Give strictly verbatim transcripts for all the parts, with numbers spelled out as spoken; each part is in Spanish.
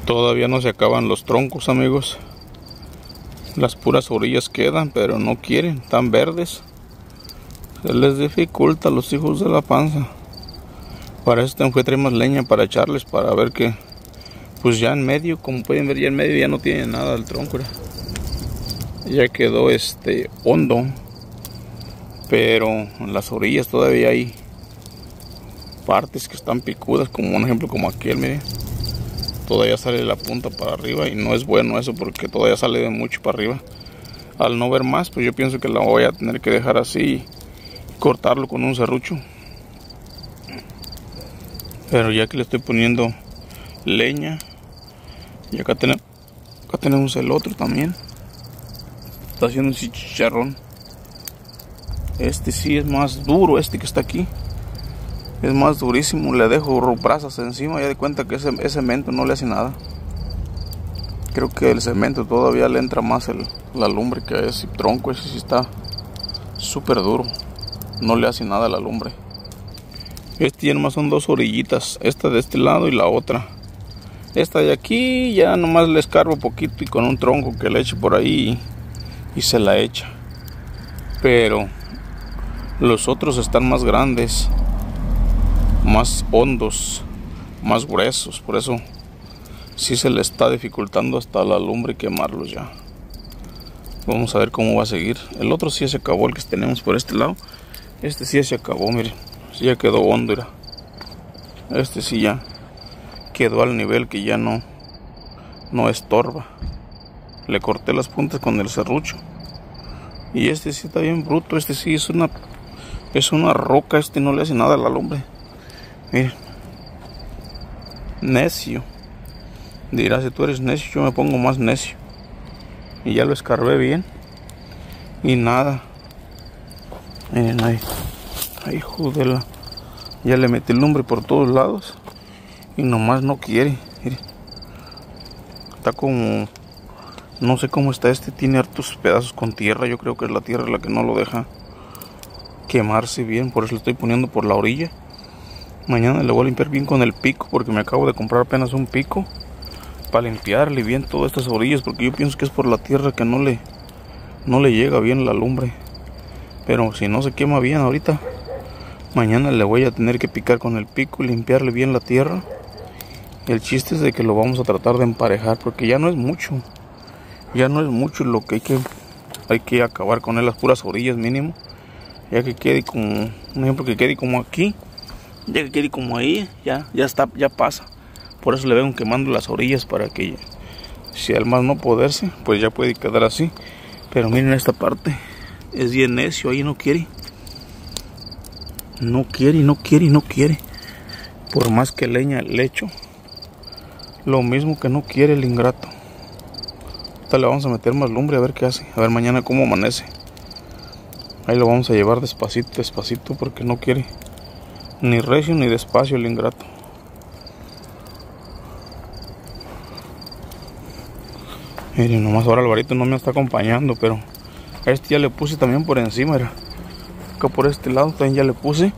Todavía no se acaban los troncos, amigos. Las puras orillas quedan, pero no quieren, están verdes. Se les dificulta a los hijos de la panza. Para eso tengo que traer más leña para echarles, para ver que, pues ya en medio, como pueden ver, ya en medio ya no tiene nada el tronco. Ya quedó este hondo, pero en las orillas todavía hay partes que están picudas, como un ejemplo como aquel, miren. Todavía sale la punta para arriba y no es bueno eso porque todavía sale de mucho para arriba. Al no ver más, pues yo pienso que la voy a tener que dejar así y cortarlo con un serrucho. Pero ya que le estoy poniendo leña, y acá tenemos, acá tenemos el otro también. Está haciendo un chicharrón. Este sí es más duro, este que está aquí. Es más durísimo, le dejo brasas encima, ya de cuenta que ese, ese cemento no le hace nada. Creo que el cemento todavía le entra más el, la lumbre que ese tronco, ese sí está súper duro. No le hace nada a la lumbre. Este ya nomás son dos orillitas, esta de este lado y la otra. Esta de aquí ya nomás le escarbo poquito y con un tronco que le eche por ahí y, y se la echa. Pero los otros están más grandes, más hondos, más gruesos, por eso sí se le está dificultando hasta la lumbre quemarlos ya. Vamos a ver cómo va a seguir. El otro sí se acabó, el que tenemos por este lado. Este sí se acabó, miren, sí ya quedó hondo, mira. Este sí ya quedó al nivel que ya no no estorba. Le corté las puntas con el serrucho. Y este sí está bien bruto, este sí es una es una roca, este no le hace nada a la lumbre. Miren, necio. Dirás, si tú eres necio, yo me pongo más necio. Y ya lo escarbé bien. Y nada. Miren ahí. Ay, jodela. Ya le metí lumbre por todos lados. Y nomás no quiere. Miren. Está como... No sé cómo está este. Tiene hartos pedazos con tierra. Yo creo que es la tierra la que no lo deja quemarse bien. Por eso lo estoy poniendo por la orilla. Mañana le voy a limpiar bien con el pico, porque me acabo de comprar apenas un pico para limpiarle bien todas estas orillas, porque yo pienso que es por la tierra que no le no le llega bien la lumbre. Pero si no se quema bien ahorita, mañana le voy a tener que picar con el pico y limpiarle bien la tierra. El chiste es de que lo vamos a tratar de emparejar, porque ya no es mucho. Ya no es mucho lo que hay que hay que acabar con él, las puras orillas mínimo. Ya que quede como, un ejemplo, que quede como aquí. Ya que quede como ahí, ya, ya está, ya pasa. Por eso le vengo quemando las orillas para que, si al más no poderse, pues ya puede quedar así. Pero miren esta parte, es bien necio, ahí no quiere. No quiere, no quiere, no quiere. Por más que leña le echo, lo mismo que no quiere el ingrato. Ahorita le vamos a meter más lumbre a ver qué hace. A ver mañana cómo amanece. Ahí lo vamos a llevar despacito, despacito, porque no quiere. Ni recio ni despacio el ingrato. Miren, nomás ahora Alvarito no me está acompañando, pero a este ya le puse también por encima, era. Acá por este lado también ya le puse.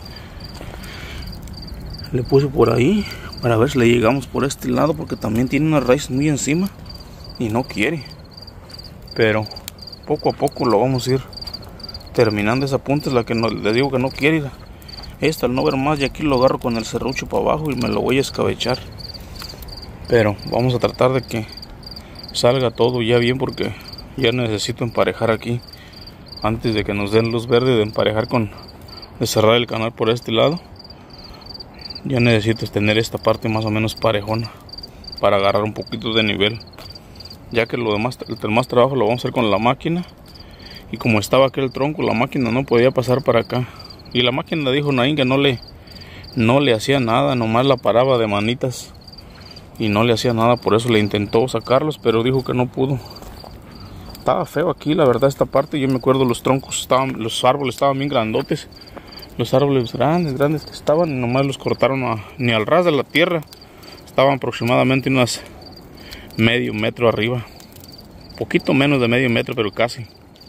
Le puse por ahí para ver si le llegamos por este lado, porque también tiene una raíz muy encima y no quiere. Pero poco a poco lo vamos a ir terminando. Esa punta es la que no, le digo que no quiere. Esta al no ver más, y aquí lo agarro con el serrucho para abajo y me lo voy a escabechar. Pero vamos a tratar de que salga todo ya bien, porque ya necesito emparejar aquí antes de que nos den luz verde de emparejar con de cerrar el canal por este lado. Ya necesito tener esta parte más o menos parejona para agarrar un poquito de nivel, ya que lo demás, el demás trabajo lo vamos a hacer con la máquina. Y como estaba aquel tronco, la máquina no podía pasar para acá. Y la máquina dijo Naín que no le, no le hacía nada, nomás la paraba de manitas. Y no le hacía nada, por eso le intentó sacarlos, pero dijo que no pudo. Estaba feo aquí, la verdad, esta parte. Yo me acuerdo los troncos, estaban, los árboles estaban bien grandotes. Los árboles grandes, grandes que estaban, y nomás los cortaron a, ni al ras de la tierra. Estaban aproximadamente unas medio metro arriba. Poquito menos de medio metro, pero casi.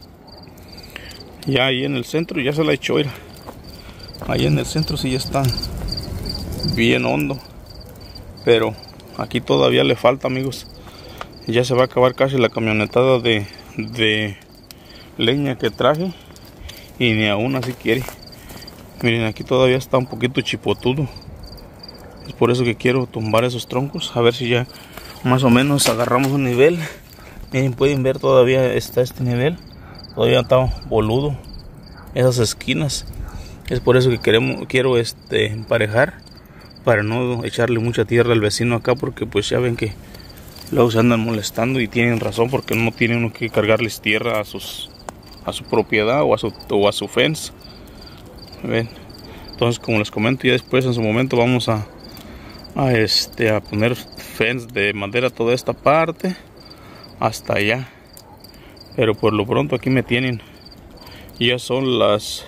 Ya ahí en el centro ya se la echó, mira. Ahí en el centro sí ya está bien hondo, pero aquí todavía le falta, amigos. Ya se va a acabar casi la camionetada de, de leña que traje, y ni aún así quiere. Miren, aquí todavía está un poquito chipotudo. Es por eso que quiero tumbar esos troncos, a ver si ya más o menos agarramos un nivel. Miren, pueden ver, todavía está este nivel, todavía está boludo esas esquinas. Es por eso que queremos, quiero este emparejar, para no echarle mucha tierra al vecino acá, porque pues ya ven que luego se andan molestando, y tienen razón, porque no tiene uno que cargarles tierra a sus a su propiedad o a su o a su fence. ¿Ven? Entonces, como les comento, ya después en su momento vamos a a este a poner fence de madera toda esta parte hasta allá. Pero por lo pronto aquí me tienen. Ya son las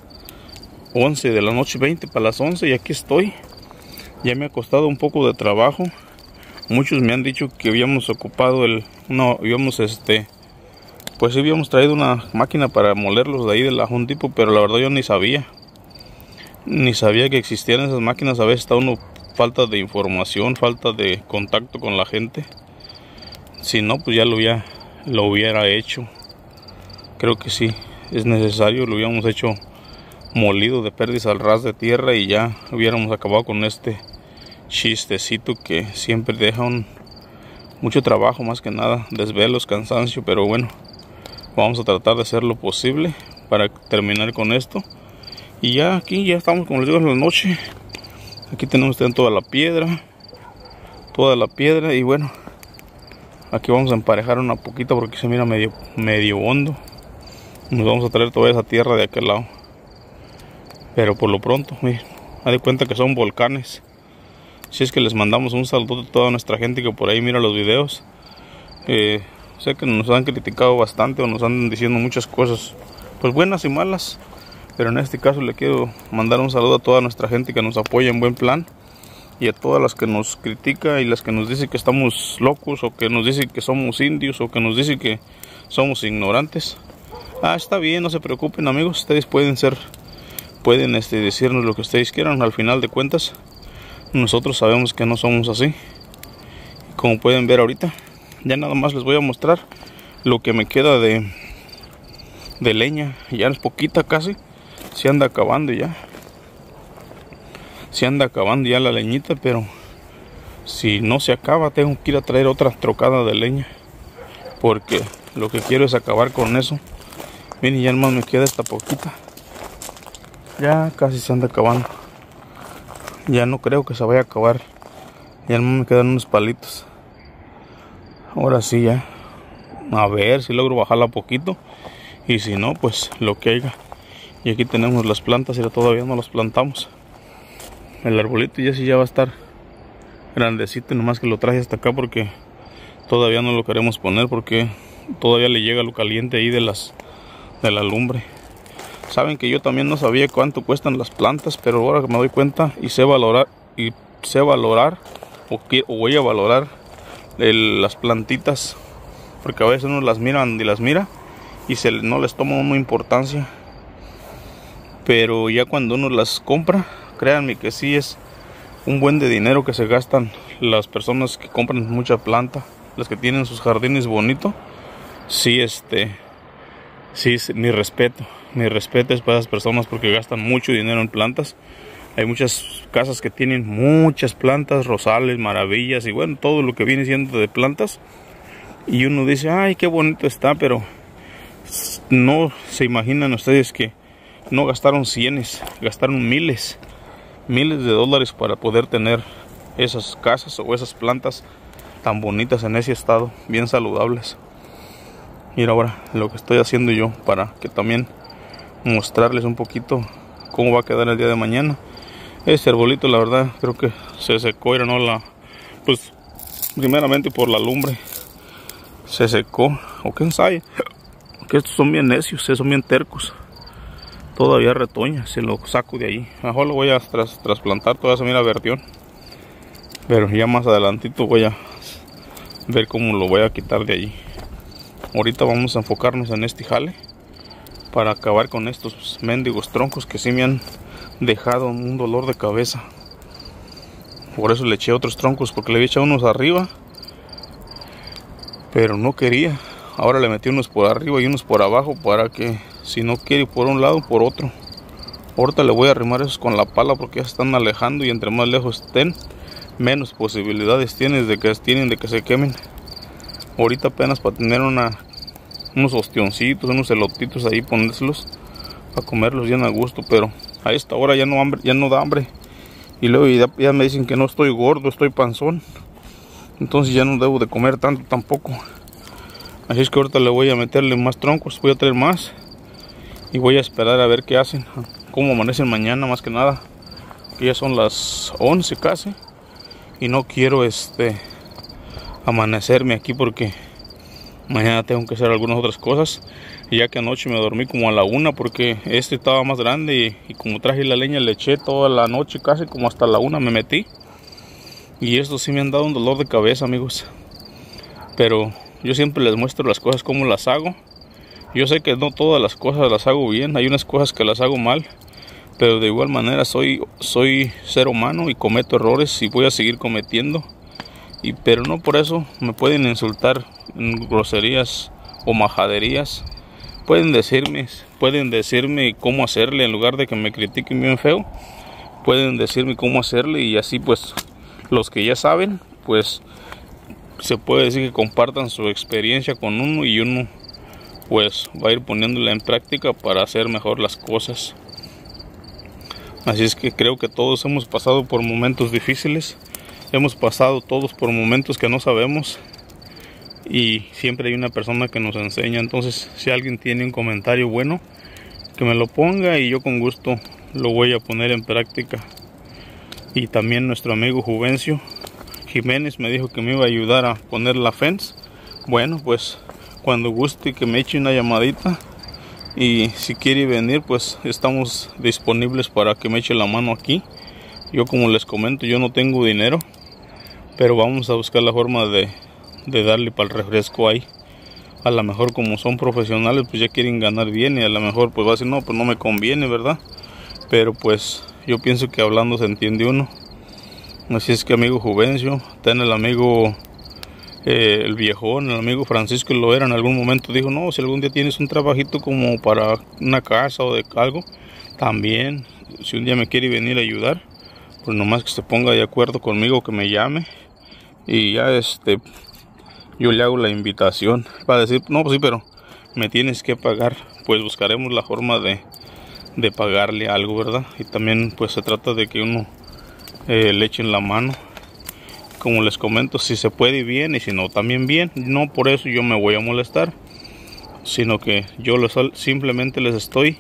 once de la noche, veinte para las once, y aquí estoy. Ya me ha costado un poco de trabajo. Muchos me han dicho que habíamos ocupado el no habíamos este pues habíamos traído una máquina para molerlos de ahí del Home Depot, pero la verdad yo ni sabía ni sabía que existían esas máquinas. A veces está uno falta de información, falta de contacto con la gente. Si no, pues ya lo hubiera, lo hubiera hecho. Creo que sí es necesario, lo hubiéramos hecho molido de perdiz al ras de tierra, y ya hubiéramos acabado con este chistecito que siempre deja un, mucho trabajo, más que nada desvelos, cansancio. Pero bueno, vamos a tratar de hacer lo posible para terminar con esto. Y ya aquí ya estamos, como les digo, en la noche. Aquí tenemos toda la piedra, toda la piedra, y bueno, aquí vamos a emparejar una poquita porque se mira medio, medio hondo. Nos vamos a traer toda esa tierra de aquel lado. Pero por lo pronto, miren, haz de cuenta que son volcanes. Si es que les mandamos un saludo a toda nuestra gente que por ahí mira los videos. Eh, sé que nos han criticado bastante, o nos andan diciendo muchas cosas, pues buenas y malas. Pero en este caso le quiero mandar un saludo a toda nuestra gente que nos apoya en buen plan, y a todas las que nos critica y las que nos dice que estamos locos, o que nos dice que somos indios, o que nos dice que somos ignorantes. Ah, está bien, no se preocupen, amigos. Ustedes pueden ser pueden este, decirnos lo que ustedes quieran. Al final de cuentas, nosotros sabemos que no somos así. Como pueden ver ahorita, ya nada más les voy a mostrar lo que me queda de, de leña. Ya es poquita casi, se anda acabando ya. Se anda acabando ya la leñita, pero si no se acaba, tengo que ir a traer otra trocada de leña, porque lo que quiero es acabar con eso. Miren, ya nomás me queda esta poquita. Ya casi se anda acabando. Ya no creo que se vaya a acabar. Ya nomás me quedan unos palitos. Ahora sí ya. A ver si logro bajarla poquito. Y si no, pues lo que haya. Y aquí tenemos las plantas, y todavía no las plantamos. El arbolito ya sí ya va a estar grandecito, nomás que lo traje hasta acá porque todavía no lo queremos poner, porque todavía le llega lo caliente ahí de las de la lumbre. Saben que yo también no sabía cuánto cuestan las plantas, pero ahora que me doy cuenta y sé valorar y sé valorar o, que, o voy a valorar el, las plantitas, porque a veces uno las mira y las mira y se, no les toma una importancia, pero ya cuando uno las compra, créanme que sí es un buen de dinero que se gastan las personas que compran mucha planta, las que tienen sus jardines bonitos. Sí, este, sí, mi respeto, mi respeto es para esas personas porque gastan mucho dinero en plantas. Hay muchas casas que tienen muchas plantas, rosales, maravillas y bueno, todo lo que viene siendo de plantas. Y uno dice, ay, qué bonito está, pero no se imaginan ustedes que no gastaron cienes, gastaron miles, miles de dólares para poder tener esas casas o esas plantas tan bonitas en ese estado, bien saludables. Mira ahora lo que estoy haciendo yo para que también mostrarles un poquito cómo va a quedar el día de mañana. Este arbolito, la verdad, creo que se secó, era no la, pues primeramente por la lumbre se secó, o quién sabe, que estos son bien necios, son bien tercos. Todavía retoña, se lo saco de ahí. Mejor lo voy a tras, trasplantar, todavía se mira vertión. Pero ya más adelantito voy a ver cómo lo voy a quitar de ahí. Ahorita vamos a enfocarnos en este jale para acabar con estos mendigos troncos que sí me han dejado un dolor de cabeza. Por eso le eché otros troncos, porque le había echado unos arriba, pero no quería. Ahora le metí unos por arriba y unos por abajo, para que si no quiere por un lado, por otro. Ahorita le voy a arrimar esos con la pala, porque ya se están alejando, y entre más lejos estén, menos posibilidades tienen de que, tienen de que se quemen. Ahorita apenas para tener una, unos ostioncitos, unos elotitos ahí, ponérselos a comerlos bien a gusto, pero a esta hora ya no, hambre, ya no da hambre. Y luego ya, ya me dicen que no estoy gordo, estoy panzón. Entonces ya no debo de comer tanto tampoco. Así es que ahorita le voy a meterle más troncos, voy a traer más. Y voy a esperar a ver qué hacen, cómo amanecen mañana más que nada. Que ya son las once casi. Y no quiero este amanecerme aquí porque mañana tengo que hacer algunas otras cosas. Y ya que anoche me dormí como a la una porque este estaba más grande. Y, y como traje la leña le eché toda la noche casi, como hasta la una me metí. Y esto sí me han dado un dolor de cabeza, amigos. Pero yo siempre les muestro las cosas como las hago. Yo sé que no todas las cosas las hago bien. Hay unas cosas que las hago mal. Pero de igual manera soy, soy ser humano y cometo errores y voy a seguir cometiendo. Y, pero no por eso me pueden insultar en groserías o majaderías. Pueden decirme, pueden decirme cómo hacerle en lugar de que me critiquen bien feo. Pueden decirme cómo hacerle y así pues los que ya saben, pues se puede decir que compartan su experiencia con uno y uno pues va a ir poniéndola en práctica para hacer mejor las cosas. Así es que creo que todos hemos pasado por momentos difíciles. Hemos pasado todos por momentos que no sabemos. Y siempre hay una persona que nos enseña. Entonces si alguien tiene un comentario bueno, que me lo ponga y yo con gusto lo voy a poner en práctica. Y también nuestro amigo Juvencio Jiménez me dijo que me iba a ayudar a poner la fence. Bueno, pues cuando guste que me eche una llamadita. Y si quiere venir, pues estamos disponibles para que me eche la mano aquí. Yo, como les comento, yo no tengo dinero, pero vamos a buscar la forma de, de darle para el refresco ahí. A lo mejor como son profesionales, pues ya quieren ganar bien y a lo mejor pues va a decir, no, pues no me conviene, ¿verdad? Pero pues yo pienso que hablando se entiende uno. Así es que, amigo Juvencio, ten el amigo... Eh, el viejón, el amigo Francisco lo era en algún momento, dijo, no, si algún día tienes un trabajito como para una casa o de algo, también, si un día me quiere venir a ayudar, pues nomás que se ponga de acuerdo conmigo, que me llame, y ya este, yo le hago la invitación, para decir, no, pues sí, pero me tienes que pagar, pues buscaremos la forma de, de pagarle algo, ¿verdad? Y también pues se trata de que uno eh, le echen la mano. Como les comento, si se puede bien y si no también bien. No por eso yo me voy a molestar, sino que yo les, simplemente les estoy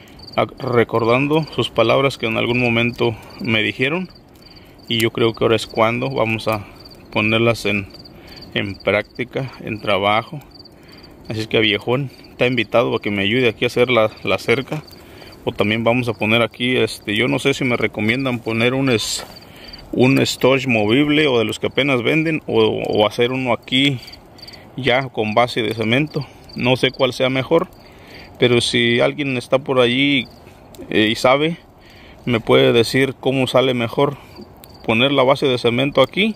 recordando sus palabras que en algún momento me dijeron. Y yo creo que ahora es cuando vamos a ponerlas en, en práctica, en trabajo. Así es que a viejón está invitado a que me ayude aquí a hacer la, la cerca. O también vamos a poner aquí, este, yo no sé si me recomiendan poner un... Es, un storage movible o de los que apenas venden o, o hacer uno aquí ya con base de cemento. No sé cuál sea mejor, pero si alguien está por allí eh, y sabe, me puede decir cómo sale mejor poner la base de cemento aquí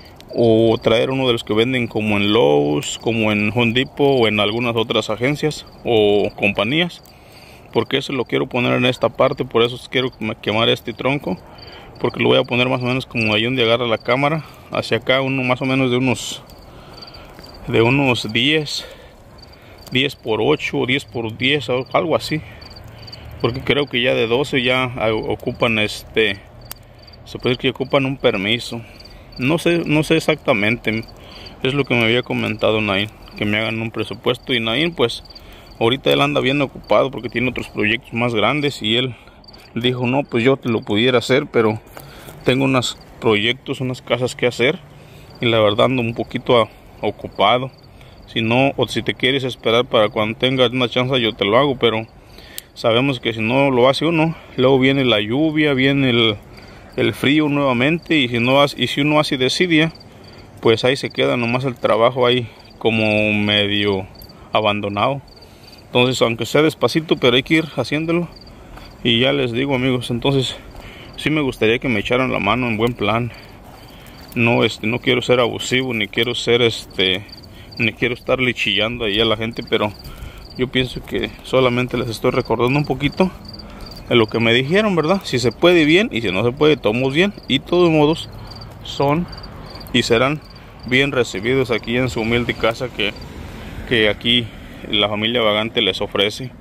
o traer uno de los que venden como en Lowe's, como en Home Depot o en algunas otras agencias o compañías, porque eso lo quiero poner en esta parte. Por eso quiero quemar este tronco, porque lo voy a poner más o menos como ahí donde agarra la cámara, hacia acá, uno más o menos de unos de unos diez por ocho o diez por diez, algo así, porque creo que ya de doce ya ocupan este, se puede decir que ocupan un permiso. No sé, no sé exactamente, es lo que me había comentado Nain, que me hagan un presupuesto. Y Nain pues ahorita él anda bien ocupado porque tiene otros proyectos más grandes y él dijo, no, pues yo te lo pudiera hacer, pero tengo unos proyectos, unas casas que hacer y la verdad ando un poquito a, ocupado. Si no, o si te quieres esperar para cuando tengas una chance, yo te lo hago, pero sabemos que si no lo hace uno, luego viene la lluvia, viene el, el frío nuevamente, y si no y si uno hace desidia, pues ahí se queda nomás el trabajo ahí como medio abandonado. Entonces, aunque sea despacito, pero hay que ir haciéndolo. Y ya les digo, amigos, entonces sí me gustaría que me echaran la mano en buen plan. no, este, no quiero ser abusivo, ni quiero ser este, ni quiero estarle chillando ahí a la gente, pero yo pienso que solamente les estoy recordando un poquito de lo que me dijeron, ¿verdad? Si se puede, bien, y si no se puede, tomamos bien. Y de todos modos son y serán bien recibidos aquí en su humilde casa que, que aquí la familia Vagante les ofrece.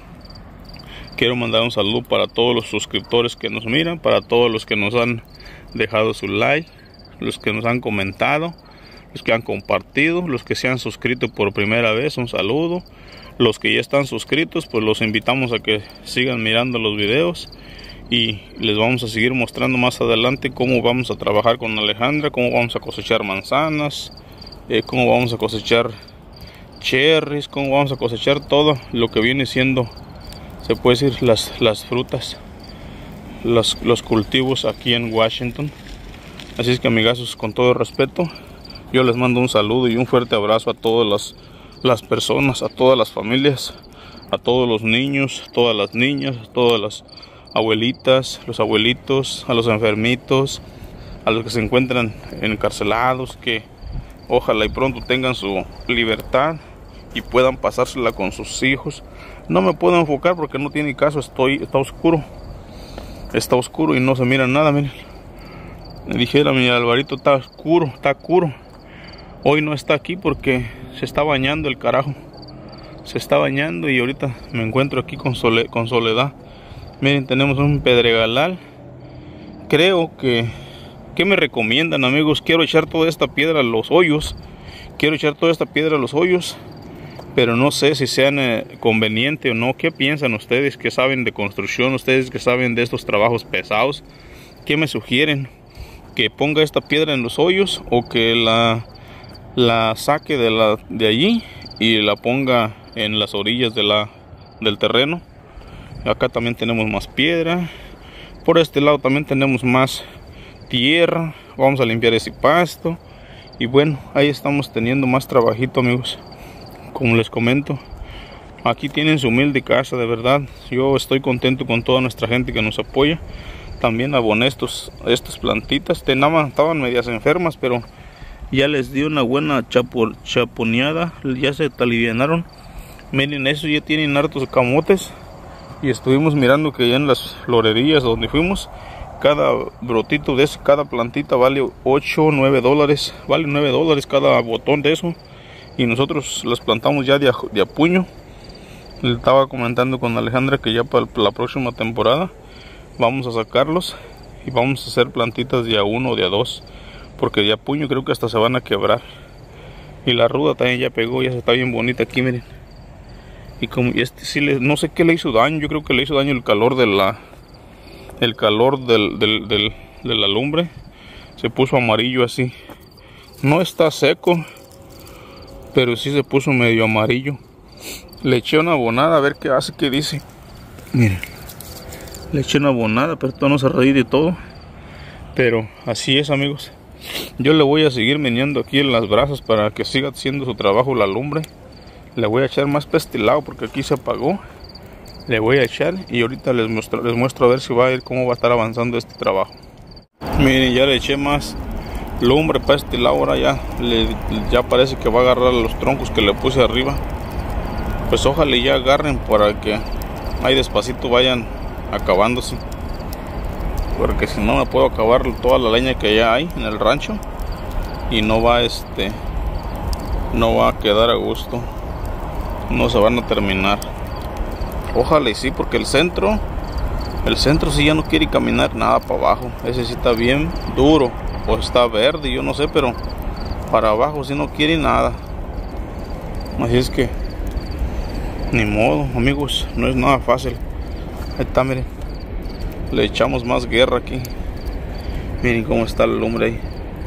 Quiero mandar un saludo para todos los suscriptores que nos miran, para todos los que nos han dejado su like, los que nos han comentado, los que han compartido, los que se han suscrito por primera vez, un saludo. Los que ya están suscritos, pues los invitamos a que sigan mirando los videos y les vamos a seguir mostrando más adelante cómo vamos a trabajar con Alejandra, cómo vamos a cosechar manzanas, eh, cómo vamos a cosechar cherries, cómo vamos a cosechar todo lo que viene siendo, se puede decir, las, las frutas, los, los cultivos aquí en Washington. Así es que, amigazos, con todo respeto, yo les mando un saludo y un fuerte abrazo a todas las las personas, a todas las familias, a todos los niños, todas las niñas, a todas las abuelitas, los abuelitos, a los enfermitos, a los que se encuentran encarcelados, que ojalá y pronto tengan su libertad y puedan pasársela con sus hijos. No me puedo enfocar porque no tiene caso, estoy, está oscuro, está oscuro y no se mira nada. Miren, me dijera mi Alvarito, está oscuro, está oscuro. Hoy no está aquí porque se está bañando el carajo. Se está bañando y ahorita me encuentro aquí con, sole, con Soledad. Miren, tenemos un pedregalal. Creo que... ¿Qué me recomiendan, amigos? Quiero echar toda esta piedra a los hoyos. Quiero echar toda esta piedra a los hoyos. Pero no sé si sean eh, conveniente o no. ¿Qué piensan ustedes que saben de construcción? Ustedes que saben de estos trabajos pesados. ¿Qué me sugieren? ¿Que ponga esta piedra en los hoyos o que la... la saque de, la, de allí y la ponga en las orillas de la, del terreno? Acá también tenemos más piedra. Por este lado también tenemos más tierra. Vamos a limpiar ese pasto. Y bueno, ahí estamos teniendo más trabajito, amigos. Como les comento, aquí tienen su humilde casa, de verdad. Yo estoy contento con toda nuestra gente que nos apoya. También aboné estos, estas plantitas. Estaban, estaban medias enfermas, pero ya les di una buena chapo, chaponeada, ya se alivianaron. Miren, eso ya tienen hartos camotes. Y estuvimos mirando que ya en las florerías donde fuimos, cada brotito de eso, cada plantita vale ocho, nueve dólares. Vale nueve dólares cada botón de eso. Y nosotros las plantamos ya de a, de a puño. Le estaba comentando con Alejandra que ya para la próxima temporada vamos a sacarlos y vamos a hacer plantitas de a uno o de a dos. Porque de a puño creo que hasta se van a quebrar. Y la ruda también ya pegó, ya está bien bonita aquí, miren. Y como este sí le, no sé qué le hizo daño, yo creo que le hizo daño el calor de la el calor del, del, del, de la lumbre. Se puso amarillo así. No está seco, pero sí se puso medio amarillo. Le eché una abonada a ver qué hace, qué dice. Miren, le eché una abonada, pero todo no se reí de todo. Pero así es, amigos. Yo le voy a seguir meneando aquí en las brasas para que siga haciendo su trabajo la lumbre. Le voy a echar más pestilado porque aquí se apagó. Le voy a echar y ahorita les muestro, les muestro a ver si va a ir, cómo va a estar avanzando este trabajo. Miren, ya le eché más lumbre pestilado. Ahora ya, le, ya parece que va a agarrar los troncos que le puse arriba. Pues ojalá ya agarren para que ahí despacito vayan acabándose. Porque si no me puedo acabar toda la leña que ya hay en el rancho. Y no va este no va a quedar a gusto. No se van a terminar. Ojalá y sí, porque el centro El centro sí ya no quiere caminar nada para abajo. Ese sí está bien duro. O está verde, yo no sé, pero para abajo sí no quiere nada. Así es que ni modo, amigos, no es nada fácil. Ahí está, miren. Le echamos más guerra aquí. Miren cómo está la lumbre ahí.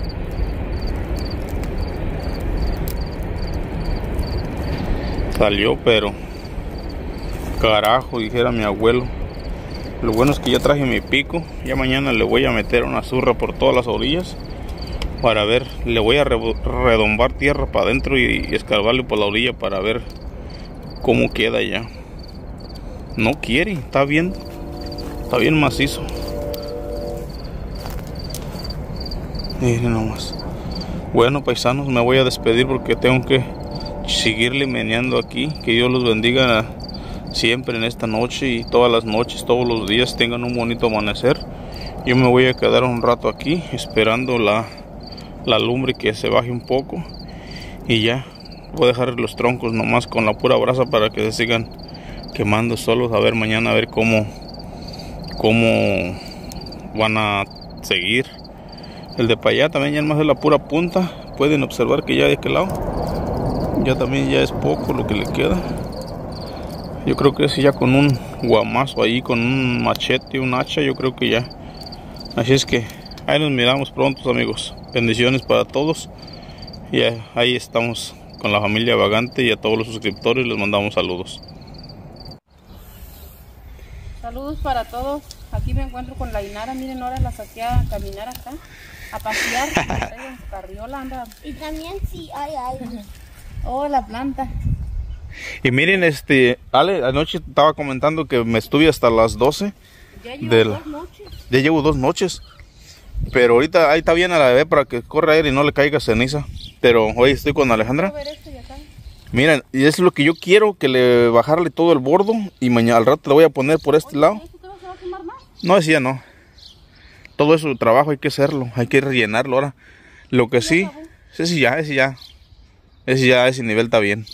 Salió, pero carajo, dijera mi abuelo. Lo bueno es que ya traje mi pico. Ya mañana le voy a meter una zurra por todas las orillas para ver. Le voy a redombar tierra para adentro y, y escarbarle por la orilla para ver cómo queda ya. No quiere, está bien, está bien macizo. Miren nomás. Bueno, paisanos, me voy a despedir porque tengo que seguirle meneando aquí. Que Dios los bendiga siempre en esta noche y todas las noches, todos los días tengan un bonito amanecer. Yo me voy a quedar un rato aquí esperando la, la lumbre que se baje un poco. Y ya, voy a dejar los troncos nomás con la pura brasa para que se sigan quemando solos. A ver mañana, a ver cómo, cómo van a seguir. El de para allá también ya más de la pura punta. Pueden observar que ya de aquel lado ya también ya es poco lo que le queda. Yo creo que si ya con un guamazo ahí, con un machete, un hacha, yo creo que ya. Así es que ahí nos miramos pronto, amigos. Bendiciones para todos. Y ahí estamos con la familia Vagante, y a todos los suscriptores les mandamos saludos. Saludos para todos. Aquí me encuentro con la Inara. Miren, ahora la saqué a caminar acá, a pasear. En su carriola anda. Y también sí hay aire. Oh, la planta. Y miren, este, Ale, anoche estaba comentando que me estuve hasta las doce. Ya llevo del, dos noches. Ya llevo dos noches. Pero ahorita ahí está bien a la bebé para que corra aire y no le caiga ceniza. Pero hoy estoy con Alejandra. Voy a ver esto y acá. Miren, y es lo que yo quiero, que le bajarle todo el bordo. Y mañana al rato le voy a poner por este Oye, lado. ¿esto te va a quemar más? No, decía no. Todo eso de trabajo hay que hacerlo, hay que rellenarlo ahora. Lo que sí, ese sí ya, ese ya. Ese ya, ese nivel está bien.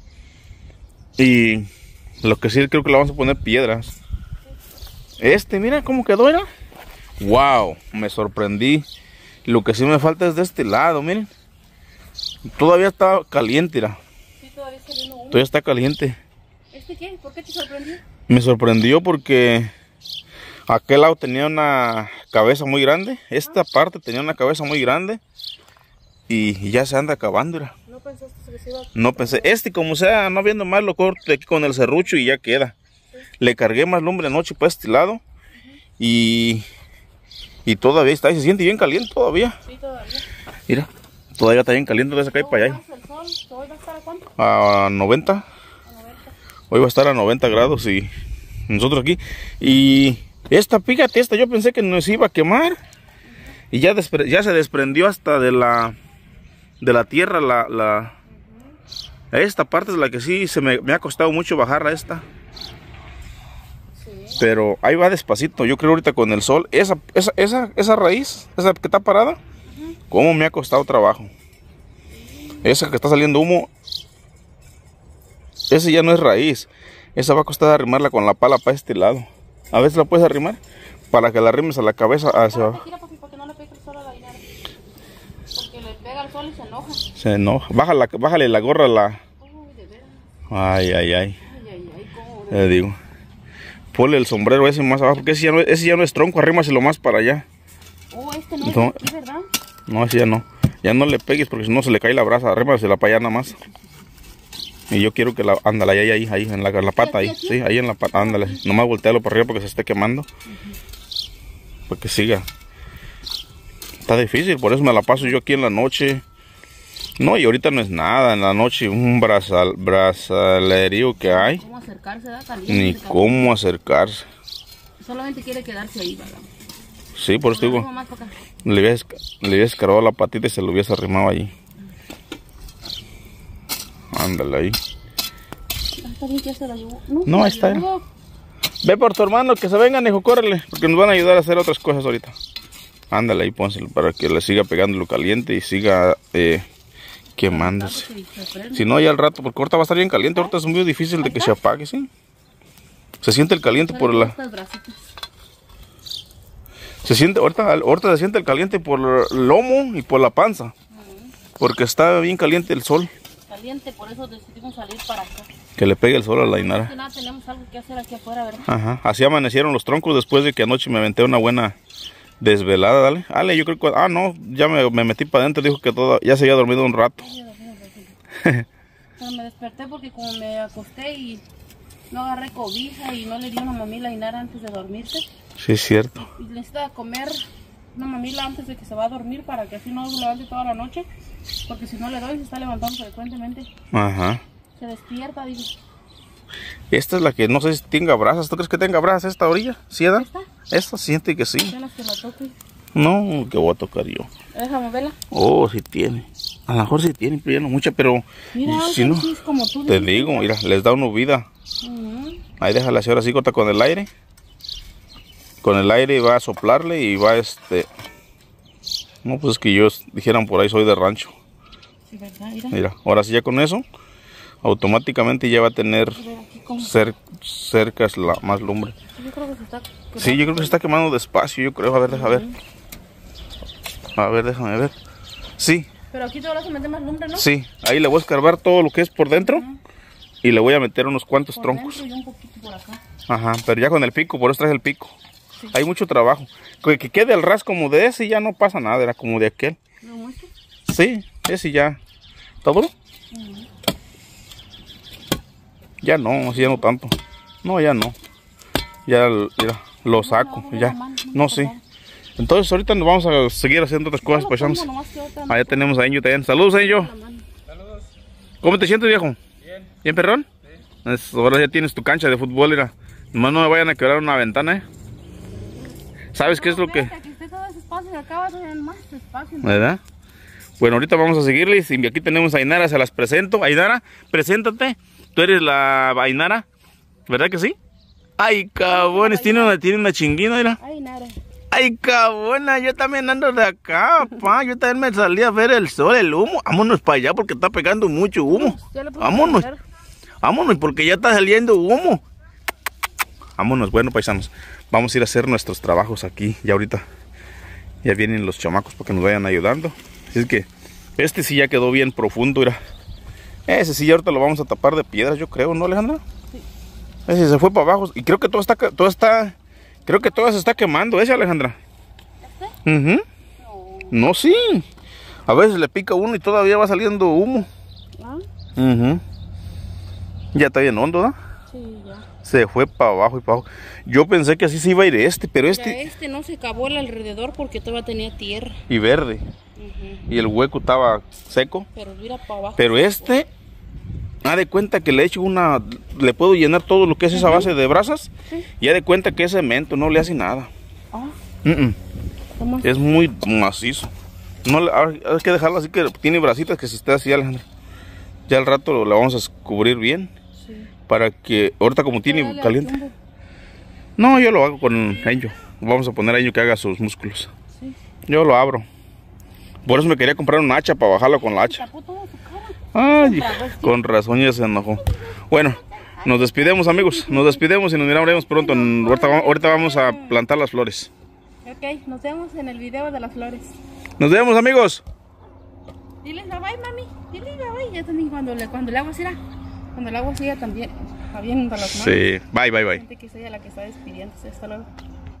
Y lo que sí creo que le vamos a poner piedras. Este, mira cómo quedó, ¿era? Wow, me sorprendí. Lo que sí me falta es de este lado, miren. Todavía está caliente, mira. Sí, todavía está saliendo humo. Todavía está caliente. ¿Este qué? ¿Por qué te sorprendió? Me sorprendió porque aquel lado tenía una cabeza muy grande. Esta parte tenía una cabeza muy grande. Y ya se anda acabando, mira. ¿No pensaste que se iba a... No pensé, este como sea, no viendo más, lo corto aquí con el serrucho y ya queda. Sí. Le cargué más lumbre anoche para este lado. Uh-huh. Y y todavía está, y se siente bien caliente todavía. Sí, todavía. Mira, todavía está bien caliente desde acá y para allá. ¿El sol? ¿Hoy va a estar a cuánto? A noventa. A noventa. Hoy va a estar a noventa grados y nosotros aquí. Y esta, fíjate, esta yo pensé que nos iba a quemar. Uh-huh. Y ya, ya se desprendió hasta de la... de la tierra, la, la uh-huh. Esta parte es la que sí se me, me ha costado mucho bajarla esta. Sí. Pero ahí va despacito. Yo creo ahorita con el sol, esa, esa, esa, esa raíz, esa que está parada, uh-huh. Cómo me ha costado trabajo. Sí. Esa que está saliendo humo, esa ya no es raíz. Esa va a costar arrimarla con la pala para este lado. A ver si la puedes arrimar para que la arrimes a la cabeza hacia abajo. Pega el sol y se enoja. Se enoja. Bájala, bájale la gorra a la... Uy, de veras. Ay, ay, ay. Ay, ay, ay, ¿cómo Le digo. Ponle el sombrero ese más abajo, porque ese ya no, ese ya no es tronco, arrímaselo más para allá. Oh, este no es no, de aquí, ¿verdad? No, ese ya no. Ya no le pegues porque si no se le cae la brasa, arrímasela para allá nada más. Y yo quiero que la... Ándale, ahí, ahí, ahí, en la, en la pata, ahí. Sí, ahí en la pata, ándale. Nomás voltealo para arriba porque se esté quemando. Uh-huh. Para que siga. Está difícil, por eso me la paso yo aquí en la noche. No, y ahorita no es nada. En la noche un brazal, brazalerío que hay. ¿Cómo acercarse? Da caliente, Ni caliente. cómo acercarse. Solamente quiere quedarse ahí, ¿verdad? Sí, por eso digo. Le hubiese, le hubiese cargado la patita y se lo hubiese arrimado allí. Ándale ahí. Está bien que ya se la llevó. No, no está bien. Ve por tu hermano, que se vengan, hijo, córrele. Porque nos van a ayudar a hacer otras cosas ahorita. Ándale ahí, pónselo para que le siga pegando lo caliente y siga eh, quemándose. Si no, ya al rato, porque ahorita va a estar bien caliente. Ahorita es muy difícil de que se apague, ¿sí? Se siente el caliente por la... Se siente, ahorita, ahorita se siente el caliente por el lomo y por la panza. Porque está bien caliente el sol. Caliente, por eso decidimos salir para acá. Que le pegue el sol a la Inara. Nada, tenemos algo que hacer aquí afuera, ¿verdad? Ajá, así amanecieron los troncos después de que anoche me aventé una buena... desvelada, dale. Ale, yo creo que... Ah, no, ya me, me metí para adentro. Dijo que todo, ya se había dormido un rato. Pero me desperté porque como me acosté y no agarré cobija y no le di una mamila a Inara antes de dormirse. Sí, es cierto. Y, y necesita comer una mamila antes de que se va a dormir para que así no se levante toda la noche. Porque si no le doy, se está levantando frecuentemente. Ajá. Se despierta, digo. Esta es la que no sé si tenga brasas. ¿Tú crees que tenga brasas esta orilla? ¿Sí, Edad? ¿Esta? Esta siente que sí. Que la toque. No, que voy a tocar yo. Déjame verla. Oh, sí tiene. A lo mejor sí tiene, pero ya no mucha, pero Mira, si no, sí es como tú te dices. digo, mira, les da una vida. Ujú. Ahí déjala así ahora sí, corta con el aire. Con el aire va a soplarle y va este... No, pues es que yo, dijeran por ahí, soy de rancho. Sí, ¿verdad? Mira. Mira, ahora sí ya con eso, automáticamente ya va a tener A ver, aquí como- cer cerca la, más lumbre. Yo creo que se está... Sí, yo creo que se está quemando despacio, yo creo. A ver, déjame ver. A ver, déjame ver. Sí, Pero aquí todavía se mete más lumbre, ¿no? sí. Ahí le voy a escarbar todo lo que es por dentro. Ujú. Y le voy a meter unos cuantos Por troncos. dentro y un poquito por acá. Ajá, pero ya con el pico, por eso traje el pico. Sí. Hay mucho trabajo. Que, que quede el ras como de ese y ya no pasa nada, era como de aquel. ¿Lo muestro? Sí, ese ya. ¿Está duro? Ujú. Ya no, así ya no tanto. No, ya no. Ya, mira, lo saco, no, ya. no, no, no, No no, sé. no. Entonces ahorita nos vamos a seguir haciendo otras cosas, Yo lo paisanos. pongo nomás que otra Allá tenemos a Enyo también. Saludos, Enyo. la mano. ¿Cómo te sientes, viejo? Bien. ¿Bien, perrón? Sí. Es- ahora ya tienes tu cancha de fútbol, mira. Nomás no me vayan a quebrar una ventana, ¿eh? ¿Sabes qué es lo que...? Espérate, que esté todo ese espacio y acá va a tener más espacio. ¿Verdad? Bueno, ahorita vamos a seguirles y aquí tenemos a Ainara, se las presento. Ainara, preséntate. Tú eres la Ainara, ¿verdad que sí? Ay, cabones, tiene una, tiene una chinguina, mira. Ay, nada. Ay, cabona, yo también ando de acá, pa. Yo también me salí a ver el sol, el humo. Vámonos para allá porque está pegando mucho humo. Ya le puse Vámonos, a poner. vámonos porque ya está saliendo humo. Vámonos, bueno, paisanos. Vamos a ir a hacer nuestros trabajos aquí. Ya ahorita ya vienen los chamacos para que nos vayan ayudando. Así es que este sí ya quedó bien profundo, mira. Ese sí ya ahorita lo vamos a tapar de piedras, yo creo, ¿no, Alejandra? Sí. Ese se fue para abajo. Y creo que todo está, todo está, creo que todo se está quemando, ese, Alejandra. ¿Este? Ujú. No. No, sí. A veces le pica uno y todavía va saliendo humo. ¿Ah? Ujú. Ya está bien hondo, ¿no? Sí, ya. Se fue para abajo y para abajo. Yo pensé que así se iba a ir este, pero Ya este... este no se cavó el alrededor porque todavía tenía tierra. Y verde. Ujú. Y el hueco estaba seco. Pero mira para abajo. Pero este... Ha de cuenta que le he hecho una... Le puedo llenar todo lo que es esa base de brasas. Sí. Y ha de cuenta que es cemento, no le hace nada. Ah, Mm, mm. ¿cómo? Es muy macizo. No, le- hay hay que dejarlo así que tiene brasitas que se esté así, Alejandra. Ya al rato lo, la vamos a cubrir bien. Sí. Para que... Ahorita como tiene Dale al caliente. tumbo. No, yo lo hago con Enyo. Vamos a poner a Enyo que haga sus músculos. Sí. Yo lo abro. Por eso me quería comprar un hacha para bajarlo con la hacha. Tapó toda su cara. Ay, con razón ya se enojó. Bueno, nos despidemos, amigos. Nos despidemos y nos miraremos pronto. Ahorita, va- ahorita vamos a plantar las flores. Ok, nos vemos en el video de las flores. Nos vemos, amigos. Diles bye bye, mami. Diles bye bye. Ya también cuando le, cuando el agua siga, cuando el agua siga también avienta las manos. Sí, bye, bye, bye. Gente que sea la que está despidiéndose. Hasta luego.